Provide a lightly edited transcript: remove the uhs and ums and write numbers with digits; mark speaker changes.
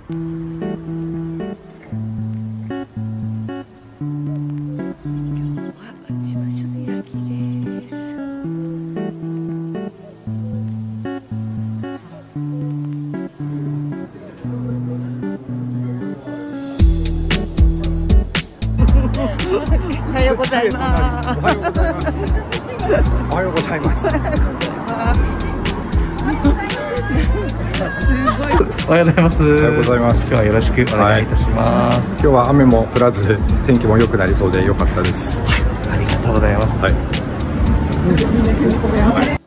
Speaker 1: おはようございます。
Speaker 2: おはようございます。
Speaker 3: おはようございます。
Speaker 2: おはようございます。
Speaker 3: 今日はよろしくお願いいたします。
Speaker 2: 今日は雨も降らず天気も良くなりそうで良かったです。
Speaker 3: はい、ありがとうございます。
Speaker 2: はい。